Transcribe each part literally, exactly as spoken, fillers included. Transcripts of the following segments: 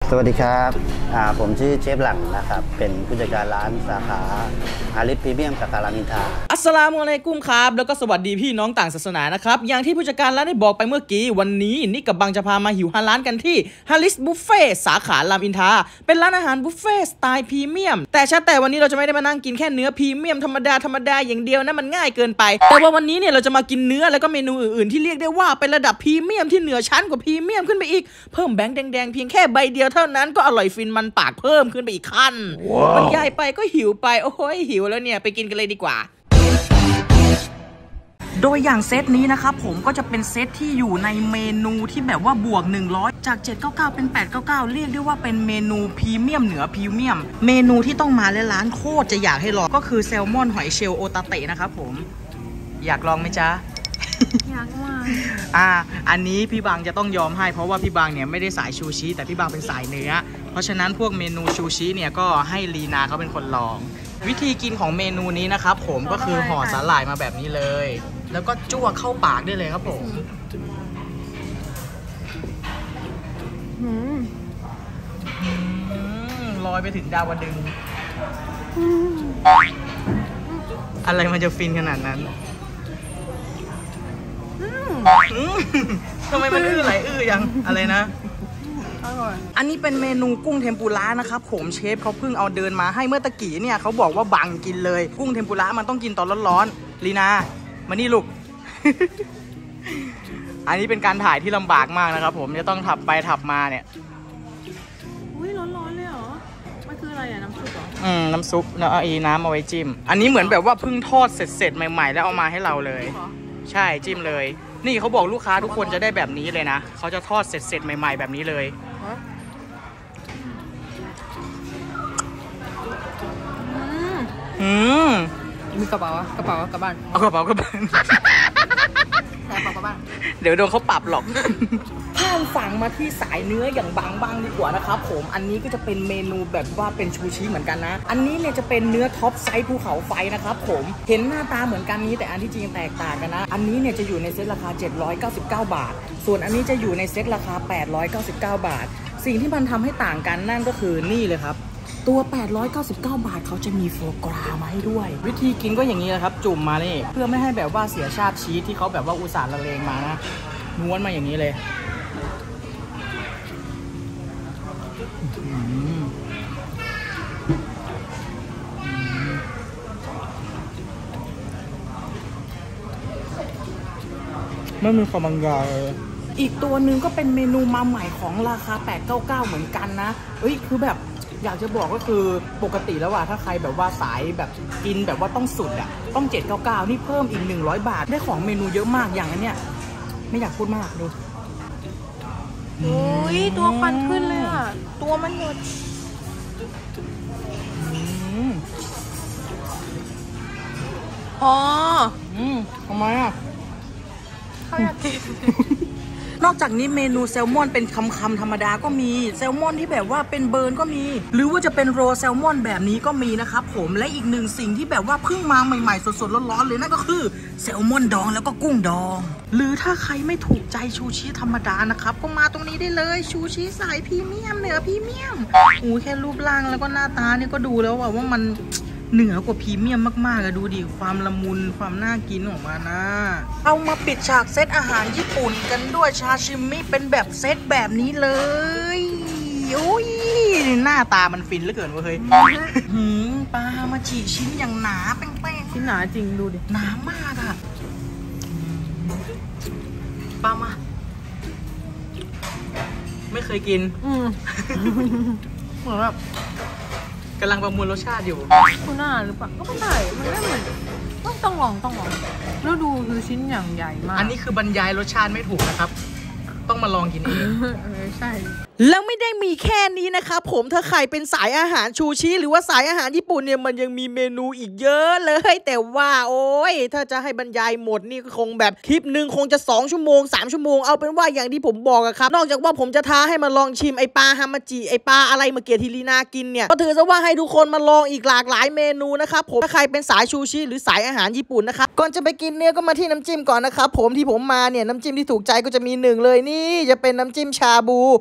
สวัสดีครับผมชื่อเชฟหลังนะครับเป็นผู้จัดการร้านสาขาอาริสพรีเมียมสาขารามอินทราอัสสลามุอะลัยกุมครับแล้วก็สวัสดีพี่น้องต่างศาสนานะครับอย่างที่ผู้จัดการร้านได้บอกไปเมื่อกี้วันนี้นิกกับบังจะพามาหิวฮาร้านกันที่ฮาริสบุฟเฟ่สาขารามอินทราเป็นร้านอาหารบุฟเฟ่สไตล์พรีเมียมแต่ชัดแต่วันนี้เราจะไม่ได้มานั่งกินแค่เนื้อพรีเมียมธรรมดาธรรมดาอย่างเดียวนะมันง่ายเกินไปแต่ว่าวันนี้เนี่ยเราจะมากินเนื้อแล้วก็เมนูอื่นๆที่เรียกได้ว่าเป็นระดับพรีเมียมที่เหนือชั้นกว่าพรีเมียมขึ้นไปอีกเพิ่มแบงค์แดงๆเพียงแค่ใบเดียวเท่านั้นก็อร่อยฟินมันปากเพิ่มขึ้นไปอีกขั้น wow. มันใหญ่ไปก็หิวไปโอ้ยหิวแล้วเนี่ยไปกินกันเลยดีกว่าโดยอย่างเซตนี้นะครับผมก็จะเป็นเซตที่อยู่ในเมนูที่แบบว่าบวกหนึ่งร้อยจากเจ็ดร้อยเก้าสิบเก้าเป็นแปดร้อยเก้าสิบเก้าเรียกได้ว่าเป็นเมนูพรีเมียมเหนือพรีเมียมเมนูที่ต้องมาและร้านโคตรจะอยากให้ลองก็คือแซลมอนหอยเชลล์โอตาเตะนะครับผมอยากลองไหมจ๊ะอยากมากอ่าอันนี้พี่บางจะต้องยอมให้เพราะว่าพี่บางเนี่ยไม่ได้สายชูชิแต่พี่บางเป็นสายเนื้อเพราะฉะนั้นพวกเมนูชูชิเนี่ยก็ให้ลีนาเขาเป็นคนลองวิธีกินของเมนูนี้นะครับผมก็คือห่อสาหร่ายมาแบบนี้เลยแล้วก็จ้วเข้าปากได้เลยครับผมลอยไปถึงดาวดึงอะไรมันจะฟินขนาดนั้นทำไมมันอื้อไหลอื้อยังอะไรนะอันนี้เป็นเมนูกุ้งเทมปุระนะครับผมเชฟเขาเพิ่งเอาเดินมาให้เมื่อตะกี้เนี่ยเขาบอกว่าบังกินเลยกุ้งเทมปุระมันต้องกินตอนร้อนๆลีนามานี่ลูก อันนี้เป็นการถ่ายที่ลำบากมากนะครับผมจะต้องถับไปถับมาเนี่ยอุ้ยร้อนๆเลยเหรอมันคืออะไรอะน้ำซุปเหรออืมน้ำซุปเนาะอีน้ำเอาไว้จิ้มอันนี้เหมือนแบบว่าเพิ่งทอดเสร็จๆใหม่ๆแล้วเอามาให้เราเลยใช่จิ้มเลยนี่เขาบอกลูกค้าทุกคนจะได้แบบนี้เลยนะเขาจะทอดเสร็จๆใหม่ๆแบบนี้เลยอืมมีกระเป๋ากระเป๋ากระบ้านเอากระเป๋ากระบ้านแต่กระเป๋ากระบ้านเดี๋ยวโดนเขาปรับหรอกข้ามฝั่งมาที่สายเนื้ออย่างบางบางดีกว่านะครับผมอันนี้ก็จะเป็นเมนูแบบว่าเป็นชูชิเหมือนกันนะอันนี้เนี่ยจะเป็นเนื้อท็อปไซส์ภูเขาไฟนะครับผมเห็นหน้าตาเหมือนกันนี้แต่อันที่จริงแตกต่างกันนะอันนี้เนี่ยจะอยู่ในเซ็ตราคาเจ็ดร้อยเก้าสิบเก้าบาทส่วนอันนี้จะอยู่ในเซ็ตราคาแปดร้อยเก้าสิบเก้าบาทสิ่งที่มันทำให้ต่างกันนั่นก็คือนี่เลยครับตัวแปดร้อยเก้าสิบเก้าบาทเขาจะมีโฟกรามาให้ด้วยวิธีกินก็อย่างนี้นะครับจุ่มมานี่เพื่อไม่ให้แบบว่าเสียชาติชีสที่เขาแบบว่าอุตส่าห์ละเลงมานะม้วนมาอย่างนี้เลยไม่มีความบางยาเลยอีกตัวหนึ่งก็เป็นเมนูมาใหม่ของราคาแปดร้อยเก้าสิบเก้าเหมือนกันนะเอ้ยคือแบบอยากจะบอกก็คือปกติแล้วว่าถ้าใครแบบว่าสายแบบกินแบบว่าต้องสุดอ่ะต้องเจ็ดร้อยเก้าสิบเก้านี่เพิ่มอีกหนึ่งร้อยบาทได้ของเมนูเยอะมากอย่างนี้เนี่ยไม่อยากพูดมากดูโอ้ยตัวควันขึ้นเลยอ่ะตัวมันหมดอ๋ออืมทำไมอ่ะเขาอยากกินนอกจากนี้เมนูแซลมอนเป็นคำคำธรรมดาก็มีแซลมอนที่แบบว่าเป็นเบิร์นก็มีหรือว่าจะเป็นโรแซลมอนแบบนี้ก็มีนะครับผมและอีกหนึ่งสิ่งที่แบบว่าเพิ่งมาใหม่ๆสดๆร้อนๆเลยนั่นก็คือแซลมอนดองแล้วก็กุ้งดองหรือถ้าใครไม่ถูกใจชูชิธรรมดานะครับก็มาตรงนี้ได้เลยชูชิสายพรีเมียมเหนือพรีเมียมโอ้แค่รูปร่างแล้วก็หน้าตาเนี่ยก็ดูแล้วว่าว่ามันเหนือกว่าพรีเมียมมากๆอะดูดิความละมุนความน่ากินออกมานะเอามาปิดฉากเซตอาหารญี่ปุ่นกันด้วยชาชิมิเป็นแบบเซตแบบนี้เลยโอ้ยหน้าตามันฟินเหลือเกินเว้ยหืมปลามาจีชิ้นอย่างหนาแป้งๆชิ้นหนาจริงดูดิหนามากอะปลามาไม่เคยกินอืมเหมือนแบบกำลังประมวลรสชาติอยู่คุณน่าหรือเปล่าก็ไม่ใช่มันไม่เหมือนต้องต้องลองต้องลองแล้วดูคือชิ้นอย่างใหญ่มากอันนี้คือบรรยายรสชาติไม่ถูกนะครับต้องมาลองกินเองใช่แล้วไม่ได้มีแค่นี้นะครับผมถ้าใครเป็นสายอาหารชูชิหรือว่าสายอาหารญี่ปุ่นเนี่ยมันยังมีเมนูอีกเยอะเลยแต่ว่าโอ้ยถ้าจะให้บรรยายหมดนี่คงแบบคลิปหนึ่งคงจะสองชั่วโมงสามชั่วโมงเอาเป็นว่าอย่างที่ผมบอกอะครับนอกจากว่าผมจะท้าให้มาลองชิมไอปลาฮามาจิไอปลาอะไรมาเกียทีลีนากินเนี่ยก็ถือซะว่าให้ทุกคนมาลองอีกหลากหลายเมนูนะครับผมถ้าใครเป็นสายชูชิหรือสายอาหารญี่ปุ่นนะครับก่อนจะไปกินเนี่ยก็มาที่น้ำจิ้มก่อนนะครับผมที่ผมมาเนี่ยน้ำจิ้มที่ถูกใจก็จะมีหนึ่งเลยนี่จะเป็นน้ำจิ้มชาบูแล้วก็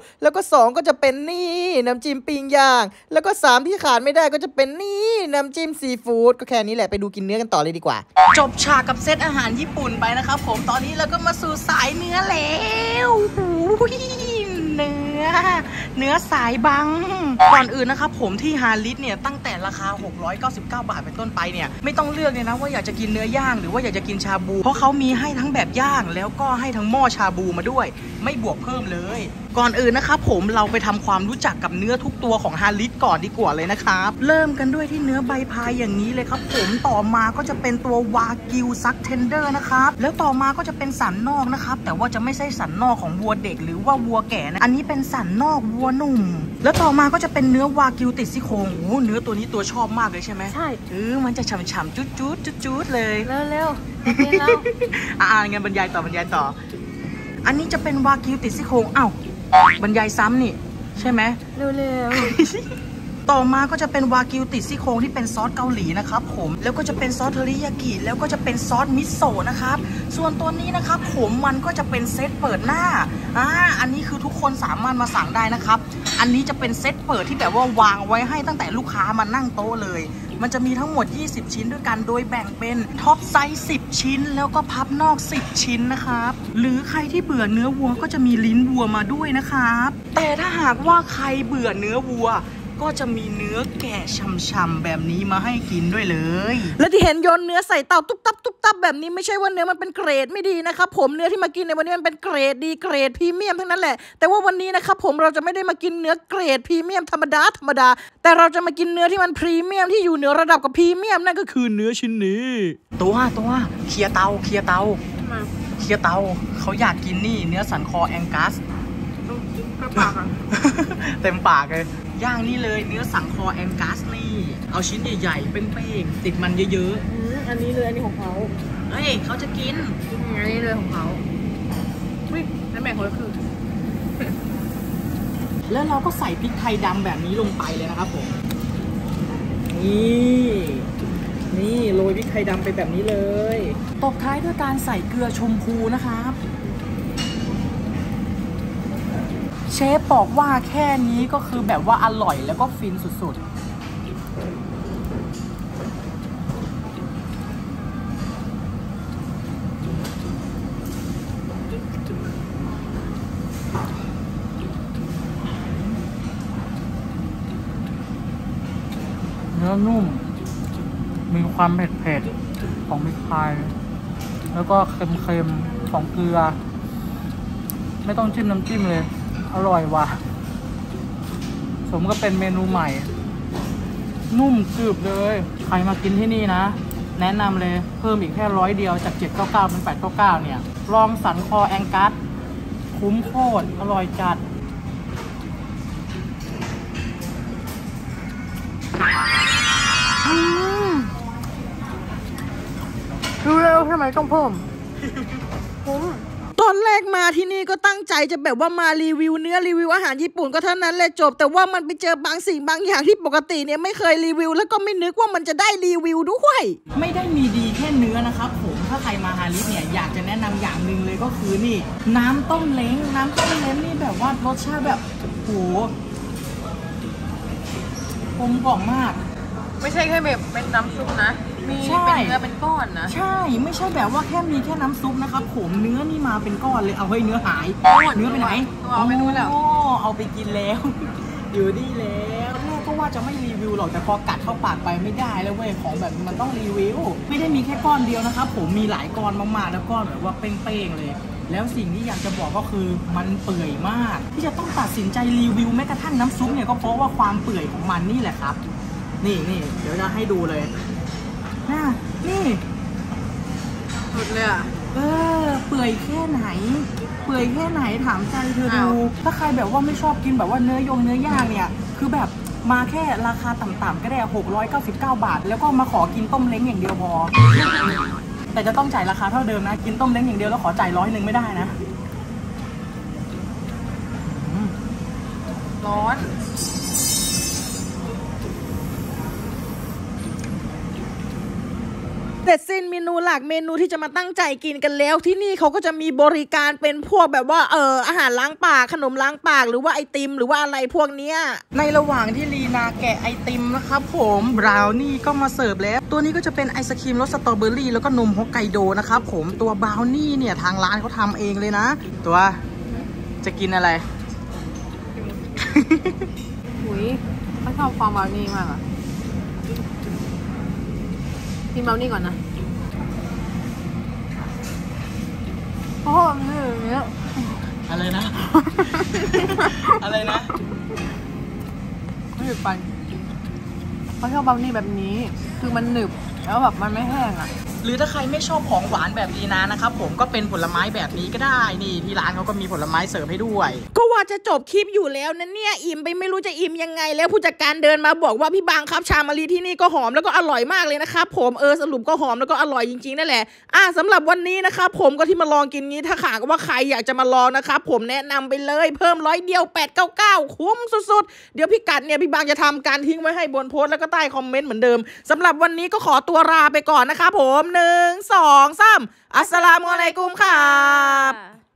สองก็จะเป็นนี่น้ำจิ้มปิ้งย่างแล้วก็สามที่ขาดไม่ได้ก็จะเป็นนี่น้ำจิ้มซีฟู้ดก็แค่นี้แหละไปดูกินเนื้อกันต่อเลยดีกว่าจบฉากกับเซตอาหารญี่ปุ่นไปนะครับผมตอนนี้เราก็มาสู่สายเนื้อแล้วเนื้อเนื้อสายบังก่อนอื่นนะครับผมที่ฮาริสเนี่ยตั้งแต่ราคาหกร้อยเก้าสิบเก้าบาทเป็นต้นไปเนี่ยไม่ต้องเลือกเลยนะว่าอยากจะกินเนื้อย่างหรือว่าอยากจะกินชาบูเพราะเขามีให้ทั้งแบบย่างแล้วก็ให้ทั้งหม้อชาบูมาด้วยไม่บวกเพิ่มเลยก่อนอื่นนะครับผมเราไปทำความรู้จักกับเนื้อทุกตัวของฮาริสก่อนดีกว่าเลยนะครับเริ่มกันด้วยที่เนื้อใบพายอย่างนี้เลยครับผมต่อมาก็จะเป็นตัววากิวซักเทนเดอร์นะครับแล้วต่อมาก็จะเป็นสันนอกนะครับแต่ว่าจะไม่ใช่สันนอกของวัวเด็กหรือว่าวัวแก่นะอันนี้เป็นสันนอกวัวหนุ่มแล้วต่อมาก็จะเป็นเนื้อวากิวติดซี่โครงโอ้เนื้อตัวนี้ตัวชอบมากเลยใช่ไหมใช่เออมันจะฉ่ำๆจุดจุดจุดจุดเลยเร็วๆโอเคแล้วอ่างั้นบรรยายต่อบรรยายต่ออันนี้จะเป็นวากิวติดซี่โครงอ้าวบรรยายซ้ำนี่ใช่ไหมเร็วๆต่อมาก็จะเป็นวากิวติดซี่โครงที่เป็นซอสเกาหลีนะครับผมแล้วก็จะเป็นซอสเทอริยากิแล้วก็จะเป็นซอสมิโซะนะครับส่วนตัวนี้นะครับผมมันก็จะเป็นเซตเปิดหน้าอ่าอันนี้คือทุกคนสามารถมาสั่งได้นะครับอันนี้จะเป็นเซตเปิดที่แบบว่าวางไว้ให้ตั้งแต่ลูกค้ามานั่งโต๊ะเลยมันจะมีทั้งหมดยี่สิบชิ้นด้วยกันโดยแบ่งเป็นท็อปไซส์สิบชิ้นแล้วก็พับนอกสิบชิ้นนะครับหรือใครที่เบื่อเนื้อวัวก็จะมีลิ้นวัวมาด้วยนะครับแต่ถ้าหากว่าใครเบื่อเนื้อวัวก็จะมีเนื้อแกะช่ำๆแบบนี้มาให้กินด้วยเลยและที่เห็นโยนเนื้อใส่เตาตุ๊บตับตุ๊บตับแบบนี้ไม่ใช่ว่าเนื้อมันเป็นเกรดไม่ดีนะครับผมเนื้อที่มากินในวันนี้มันเป็นเกรดดีเกรดพรีเมียมทั้งนั้นแหละแต่ว่าวันนี้นะครับผมเราจะไม่ได้มากินเนื้อเกรดพรีเมียมธรรมดาธรรมดาแต่เราจะมากินเนื้อที่มันพรีเมียมที่อยู่เหนือระดับกับพรีเมียมนั่นก็คือเนื้อชิ้นนี้ตัวตัวเคลียร์เตาเคลียร์เตาเคลียร์เตาเขาอยากกินนี่เนื้อสันคอแองกัสเต็มปากเลยย่างนี่เลยเนื้อสันคอแองกัสนี่เอาชิ้นใหญ่ๆเป้งๆติดมันเยอะๆอันนี้เลยอันนี้ของเขาเฮ้ยเขาจะกินอันนี้เลยของเขาวิ่งนั่นแบ่งคนละครึ่งแล้วเราก็ใส่พริกไทยดำแบบนี้ลงไปเลยนะครับผมนี่นี่โรยพริกไทยดำไปแบบนี้เลยตบท้ายด้วยการใส่เกลือชมพูนะครับเชฟบอกว่าแค่นี้ก็คือแบบว่าอร่อยแล้วก็ฟินสุดๆเนื้อนุ่มมีความเผ็ดๆของพริกไทยแล้วก็เค็มๆของเกลือไม่ต้องจิ้มน้ำจิ้มเลยอร่อยว่ะสมก็เป็นเมนูใหม่นุ่มกรึบเลยใครมากินที่นี่นะแนะนำเลยเพิ่มอีกแค่ร้อยเดียวจากเจ็ดเก้าเก้าเป็นแปดเก้าเก้าเนี่ยลองสันคอแองกัสคุ้มโคตรอร่อยจัดรู้แล้วทำไมต้องเพิ่มคุ้มตอนแรกมาที่นี่ก็ตั้งใจจะแบบว่ามารีวิวเนื้อรีวิวอาหารญี่ปุ่นก็เท่านั้นแหละจบแต่ว่ามันไปเจอบางสิ่งบางอย่างที่ปกติเนี่ยไม่เคยรีวิวแล้วก็ไม่นึกว่ามันจะได้รีวิวด้วยไม่ได้มีดีแค่เนื้อนะครับผมถ้าใครมาฮาริสเนี่ยอยากจะแนะนำอย่างหนึ่งเลยก็คือนี่น้ำต้มเล้งน้ำต้มเล้งนี่แบบว่ารสชาติแบบโหกลมกล่อมมากไม่ใช่แค่แบบเป็นน้ำซุปนะมีเป็นเนื้อเป็นก้อนนะใช่ไม่ใช่แบบว่าแค่มีแค่น้ำซุปนะครับผมเนื้อนี่มาเป็นก้อนเลยเอาให้เนื้อหายเนื้อไปไหนเอาไปนู่นแล้วเอาไปกินแล้วอยู่ดีแล้วแรกก็ว่าจะไม่รีวิวหรอกแต่พอกัดเข้าปากไปไม่ได้แล้วเว้ยของแบบมันต้องรีวิวไม่ได้มีแค่ก้อนเดียวนะครับผมมีหลายก้อนมากๆแล้วก้อนแบบว่าเป้งๆเลยแล้วสิ่งที่อยากจะบอกก็คือมันเปื่อยมากที่จะต้องตัดสินใจรีวิวแม้กระทั่งน้ำซุปเนี่ยก็เพราะว่าความเปื่อยของมันนี่แหละครับนี่นี่เดี๋ยวจะให้ดูเลยน่านี่สุดเลยอ่ะเออเปื่อยแค่ไหนเปื่อยแค่ไหนถามใจเธอดูถ้าใครแบบว่าไม่ชอบกินแบบว่าเนื้อยงเนื้อย่างเนี่ยคือแบบมาแค่ราคาต่ำๆก็ได้หกร้อยเก้าสิบเก้าบาทแล้วก็มาขอกินต้มเล้งอย่างเดียวพอแต่จะต้องจ่ายราคาเท่าเดิมนะกินต้มเล้งอย่างเดียวแล้วขอจ่ายร้อยหนึ่งไม่ได้นะร้อนเสร็จสิ้นเมนูหลักเมนูที่จะมาตั้งใจกินกันแล้วที่นี่เขาก็จะมีบริการเป็นพวกแบบว่าเอออาหารล้างปากขนมล้างปากหรือว่าไอติมหรือว่าอะไรพวกเนี้ยในระหว่างที่ลีนาแกะไอติมนะครับผมบราวนี่ก็มาเสิร์ฟแล้วตัวนี้ก็จะเป็นไอศครีมรสสตรอเบอรี่แล้วก็นมฮอกไกโดนะครับผมตัวบราวนี่เนี่ยทางร้านเขาทำเองเลยนะตัวจะกินอะไรหุยเขาชอบความบราวนี่มากอะกินบราวนี่ก่อนนะเพราะว่ามันอย่างเงี้ยอะไรนะ อะไรนะไม่หยุดไปเขาชอบบราวนี่แบบนี้คือมันหนึบแล้วแบบมันไม่แห้งอะหรือถ้าใครไม่ชอบของหวานแบบลีนานะครับผมก็เป็นผลไม้แบบนี้ก็ได้นี่ที่ร้านเขาก็มีผลไม้เสิร์ฟให้ด้วยก็ว่าจะจบคลิปอยู่แล้วนะเนี่ยอิ่มไปไม่รู้จะอิ่มยังไงแล้วผู้จัดการเดินมาบอกว่าพี่บางครับชามะลิที่นี่ก็หอมแล้วก็อร่อยมากเลยนะครับผมเออสรุปก็หอมแล้วก็อร่อยจริงๆนั่นแหละอ่ะสำหรับวันนี้นะครับผมก็ที่มาลองกินนี้ถ้าหากว่าใครอยากจะมาลองนะครับผมแนะนำไปเลยเพิ่มร้อยเดียวแปดเก้าเก้าคุ้มสุดๆเดี๋ยวพี่กัดเนี่ยพี่บางจะทำการทิ้งไว้ให้บนโพสต์แล้วก็ใต้คอมเมนต์เหมือนเดิมสำหรับวันนี้ก็ขอตัวลาไปก่อนนะครับผมหนึ่งสองสามอัสสลามุอะลัยกุมครับ